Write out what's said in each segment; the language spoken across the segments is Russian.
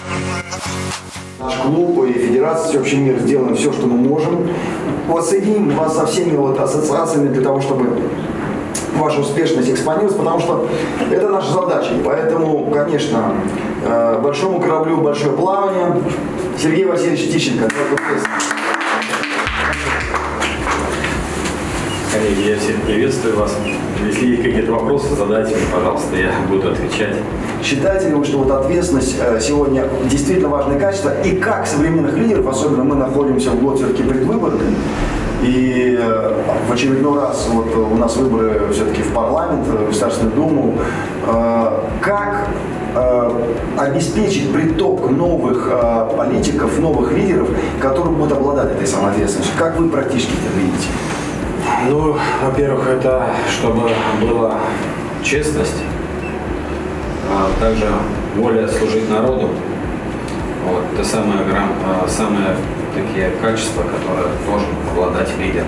Наш клуб и Федерация «Всеобщий мир» сделаем все, что мы можем. Воссоединим вас со всеми ассоциациями для того, чтобы ваша успешность экспонировалась, потому что это наша задача. И поэтому, конечно, большому кораблю большое плавание. Сергей Васильевич Тищенко. Коллеги, я всех приветствую вас. Если есть какие-то вопросы, задайте мне, пожалуйста, я буду отвечать. Считаете ли вы, что вот ответственность сегодня действительно важное качество? И как современных лидеров, особенно мы находимся в год все-таки предвыборный, и в очередной раз вот у нас выборы все-таки в парламент, в Государственную Думу, как обеспечить приток новых политиков, новых лидеров, которые будут обладать этой самой ответственностью? Как вы практически это видите? Ну, во-первых, это чтобы была честность, а также воля служить народу. Вот, это самые такие качества, которые должен обладать лидер.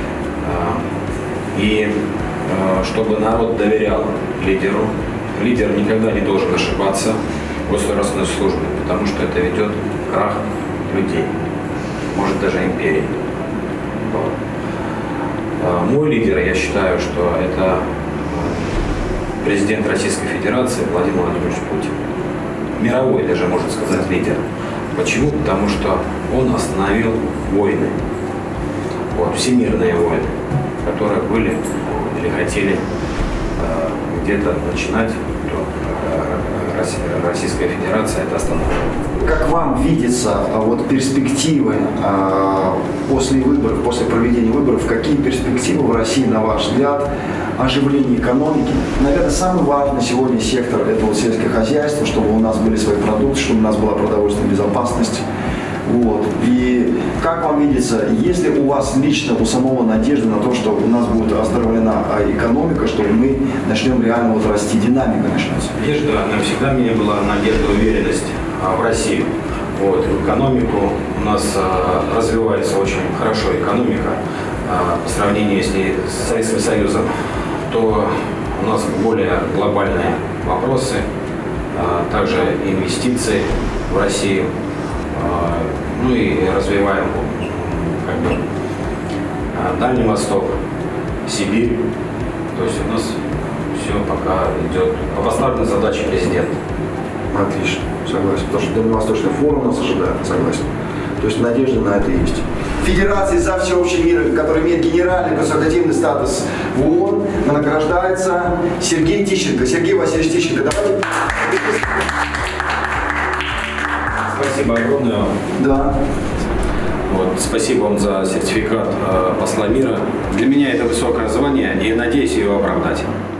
И чтобы народ доверял лидеру. Лидер никогда не должен ошибаться в государственной службе, потому что это ведет к краху людей, может даже империи. Вот. Мой лидер, я считаю, что это президент Российской Федерации Владимир Владимирович Путин. Мировой даже, можно сказать, лидер. Почему? Потому что он остановил войны. Вот, всемирные войны, которые были или хотели где-то начинать, то Российская Федерация это остановила. Как вам видится вот перспективы после выборов, после проведения выборов, какие перспективы в России, на ваш взгляд, оживления экономики? Наверное, самый важный сегодня сектор – это вот сельское хозяйство, чтобы у нас были свои продукты, чтобы у нас была продовольственная безопасность. Вот. И как вам видится, есть ли у вас лично, у самого надежда на то, что у нас будет оздоровлена экономика, что мы начнем реально вот расти, динамика начнется? Надежда, всегда у меня была надежда, уверенность в Россию. Вот. В экономику у нас развивается очень хорошо экономика. По сравнению с Советским Союзом, то у нас более глобальные вопросы, также инвестиции в Россию. Ну и развиваем как бы Дальний Восток, Сибирь. То есть у нас все пока идет по поставленной задаче президента. Отлично, согласен. Потому что Дальневосточный форум нас ожидает, согласен. То есть надежда на это есть. Федерации за всеобщий мир, которая имеет генеральный консультативный статус в ООН, награждается Сергей Тищенко. Сергей Васильевич Тищенко, давайте. Спасибо огромное вам. Да. Вот, спасибо вам за сертификат посла мира. Для меня это высокое звание и надеюсь его оправдать.